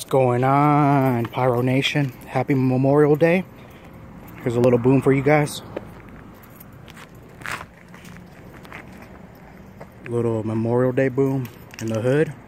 What's going on, Pyro Nation? Happy Memorial Day. Here's a little boom for you guys. Little Memorial Day boom in the hood.